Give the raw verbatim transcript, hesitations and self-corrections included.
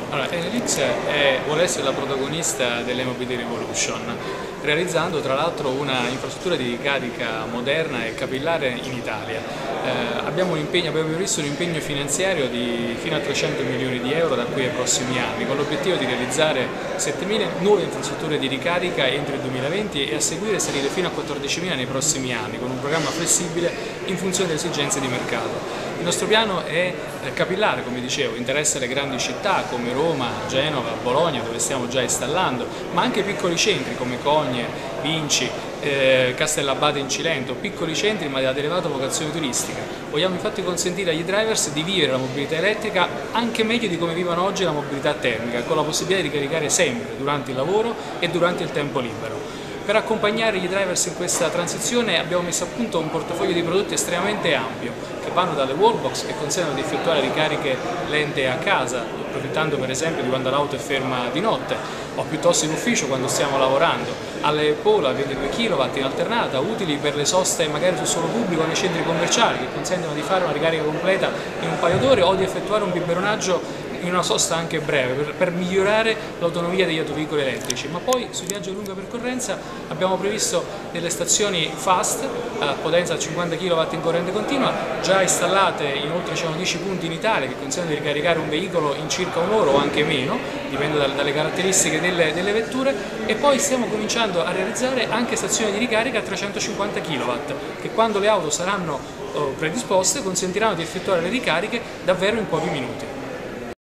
Allora, Enelix è, vuole essere la protagonista dell'e-mobility revolution, realizzando tra l'altro una infrastruttura di ricarica moderna e capillare in Italia. Eh, abbiamo, un impegno, abbiamo previsto un impegno finanziario di fino a trecento milioni di euro da qui ai prossimi anni, con l'obiettivo di realizzare settemila nuove infrastrutture di ricarica entro il duemilaventi e a seguire salire fino a quattordicimila nei prossimi anni, con un programma flessibile in funzione delle esigenze di mercato. Il nostro piano è capillare, come dicevo, interessa le grandi città come Roma, Genova, Bologna, dove stiamo già installando, ma anche piccoli centri come Cogne, Vinci, eh, Castellabate in Cilento, piccoli centri ma ad elevata vocazione turistica. Vogliamo infatti consentire agli drivers di vivere la mobilità elettrica anche meglio di come vivono oggi la mobilità termica, con la possibilità di caricare sempre durante il lavoro e durante il tempo libero. Per accompagnare i drivers in questa transizione abbiamo messo a punto un portafoglio di prodotti estremamente ampio, che vanno dalle wallbox che consentono di effettuare ricariche lente a casa, approfittando per esempio di quando l'auto è ferma di notte, o piuttosto in ufficio quando stiamo lavorando, alle pole a ventidue chilowatt in alternata, utili per le soste magari sul suolo pubblico nei centri commerciali, che consentono di fare una ricarica completa in un paio d'ore o di effettuare un biberonaggio in una sosta anche breve per, per migliorare l'autonomia degli autoveicoli elettrici. Ma poi sui viaggi a lunga percorrenza abbiamo previsto delle stazioni fast a potenza da cinquanta chilowatt in corrente continua già installate in oltre dieci punti in Italia, che consentono di ricaricare un veicolo in circa un'ora o anche meno, dipende dalle caratteristiche delle, delle vetture, e poi stiamo cominciando a realizzare anche stazioni di ricarica a trecentocinquanta chilowatt che quando le auto saranno oh, predisposte consentiranno di effettuare le ricariche davvero in pochi minuti.